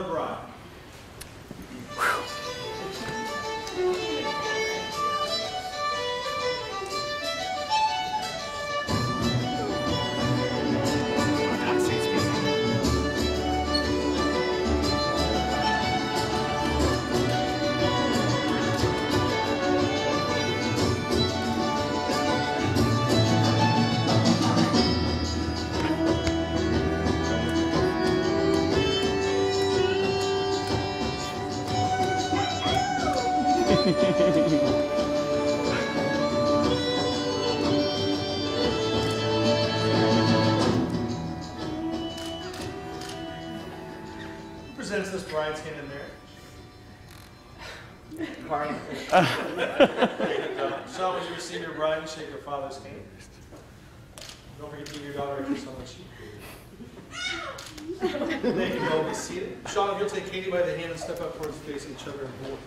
bride. Presents this bride's hand in marriage. Carla. Sean, would you receive your bride and shake your father's hand? Don't forget to give your daughter a kiss on the cheek. Thank you. All be seated. Sean, if you'll take Katie by the hand and step up towards facing each other and hold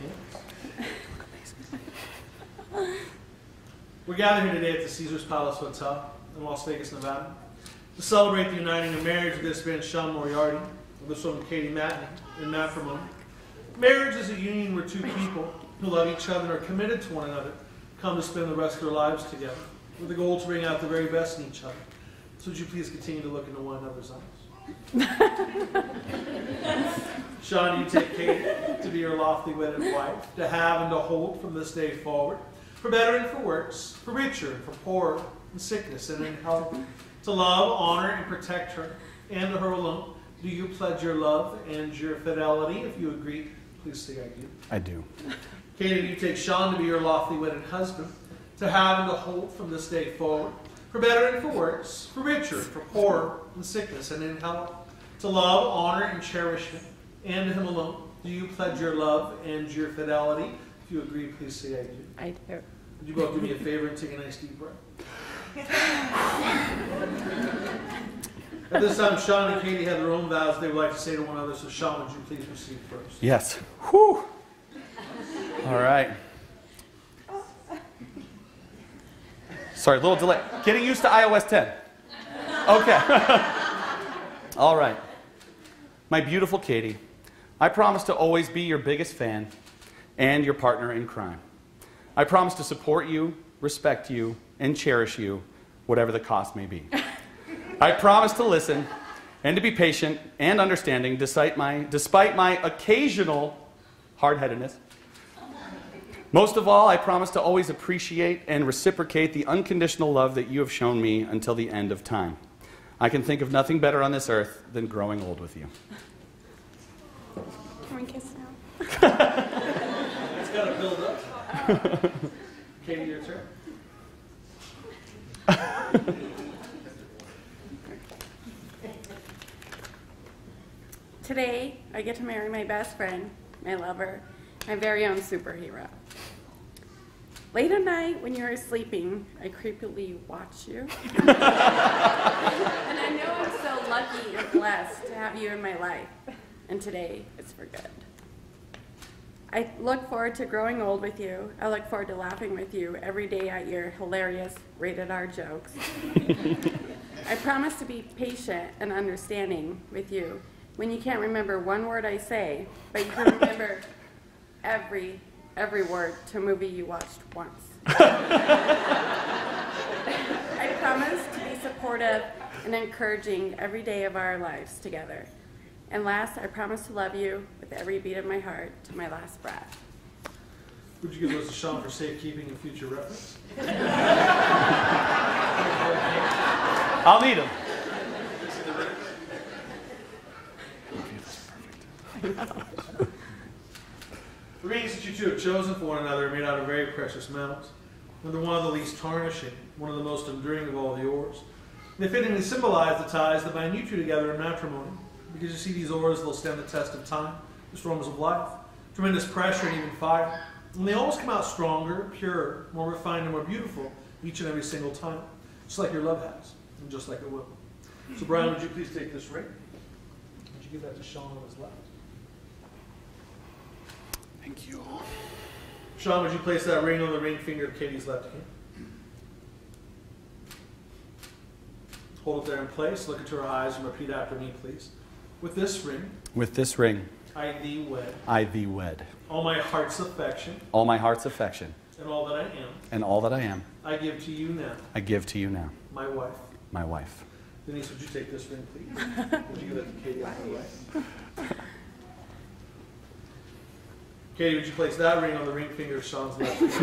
hands. We're gathered here today at the Caesars Palace Hotel in Las Vegas, Nevada, to celebrate the uniting of marriage of this man, Sean Moriarty, and this woman, Katie Matney, in matrimony. Marriage is a union where two people who love each other and are committed to one another come to spend the rest of their lives together, with the goal to bring out the very best in each other. So would you please continue to look into one another's eyes? Sean, you take Katie to be your lawfully wedded wife, to have and to hold from this day forward, for better and for worse, for richer and for poorer, in sickness and in health, to love, honor, and protect her, and to her alone. Do you pledge your love and your fidelity? If you agree, please say I do. I do. Katie, you take Sean to be your lawfully wedded husband, to have and to hold from this day forward, for better and for worse, for richer, for poorer, in sickness and in health, to love, honor, and cherish him, and to him alone. Do you pledge your love and your fidelity? If you agree, please say I do. I do. Would you both do me a favor and take a nice deep breath? At this time, Sean and Katie have their own vows they would like to say to one another, so Sean, would you please proceed first? Yes. Whew. All right. Sorry, a little delay. Getting used to iOS 10. Okay. All right. My beautiful Katie, I promise to always be your biggest fan and your partner in crime. I promise to support you, respect you, and cherish you, whatever the cost may be. I promise to listen and to be patient and understanding despite my occasional hard-headedness. Most of all, I promise to always appreciate and reciprocate the unconditional love that you have shown me until the end of time. I can think of nothing better on this earth than growing old with you. Can we kiss now? It's got to build up. Katie, your turn. Today, I get to marry my best friend, my lover, my very own superhero. Late at night, when you are sleeping, I creepily watch you. And I know I'm so lucky and blessed to have you in my life. And today, it's for good. I look forward to growing old with you. I look forward to laughing with you every day at your hilarious rated R jokes. I promise to be patient and understanding with you when you can't remember one word I say, but you can remember every word to a movie you watched once. I promise to be supportive and encouraging every day of our lives together. And last, I promise to love you with every beat of my heart to my last breath. Would you give those to Sean for safekeeping and future reference? I'll need them. The rings that you two have chosen for one another are made out of very precious metals. And they're one of the least tarnishing, one of the most enduring of all the ores. They fittingly symbolize the ties that bind you two together in matrimony. Because you see, these ores, they'll stand the test of time, the storms of life, tremendous pressure and even fire. And they always come out stronger, purer, more refined, and more beautiful each and every single time. Just like your love has, and just like it will. So Brian, would you please take this ring? Would you give that to Sean on his left? Thank you. Sean, would you place that ring on the ring finger of Katie's left hand? Hold it there in place. Look into her eyes and repeat after me, please. With this ring. With this ring. I thee wed. I thee wed. All my heart's affection All my heart's affection and all that I am, and all that I am, I give to you now, I give to you now, my wife. my wife. Denise, would you take this ring, please? Would you give that to Katie on the way? Katie, would you place that ring on the ring finger of Sean's left finger?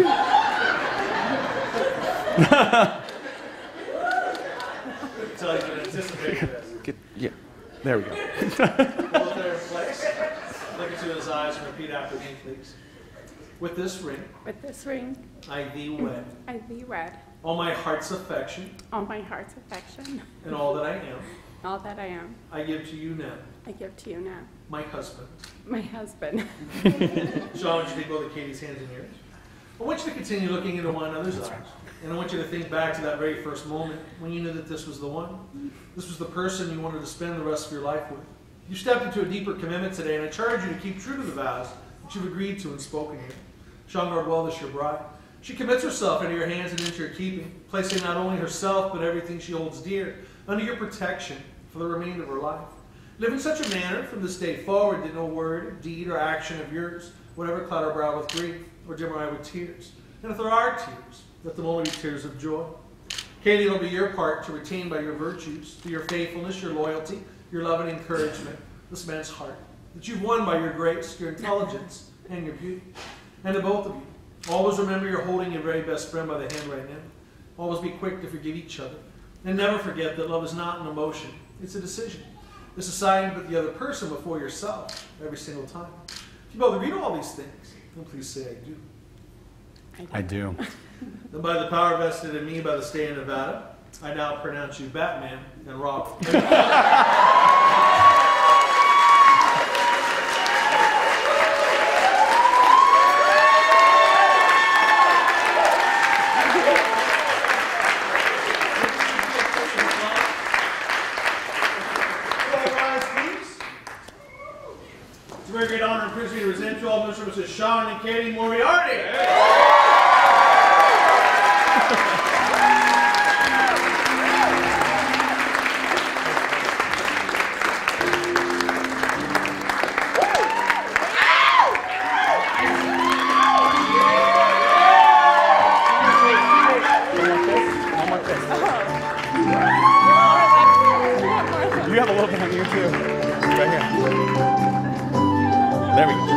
Until you can anticipate this. Yeah, there we go. Hold it there in place. Look into his eyes and repeat after me, please. With this ring, With this ring, I thee wed. I thee wed. All my heart's affection All my heart's affection and all that I am, all that I am, I give to you now, I give to you now. my husband. My husband. Sean, would you take both of Katie's hands in yours? I want you to continue looking into one another's eyes. And I want you to think back to that very first moment when you knew that this was the one. This was the person you wanted to spend the rest of your life with. You stepped into a deeper commitment today, and I charge you to keep true to the vows that you've agreed to and spoken here. Sean Gardwell is your bride. She commits herself into your hands and into your keeping, placing not only herself but everything she holds dear under your protection for the remainder of her life. Live in such a manner from this day forward that no word, deed, or action of yours would ever cloud our brow with grief or dim our eye with tears. And if there are tears, let them only be tears of joy. Katie, it'll be your part to retain by your virtues, through your faithfulness, your loyalty, your love and encouragement, this man's heart, that you've won by your grace, your intelligence, and your beauty. And to both of you, always remember you're holding your very best friend by the hand right now. Always be quick to forgive each other. And never forget that love is not an emotion, it's a decision. It's deciding to put the other person before yourself every single time. If you both agree to all these things, then please say I do. I do. And by the power vested in me by the state of Nevada, I now pronounce you Batman and Robin. It's a very great honor and privilege to present to all Mr. Sean and Katie Moriarty. You have a little bit on you too. Right here. There we go.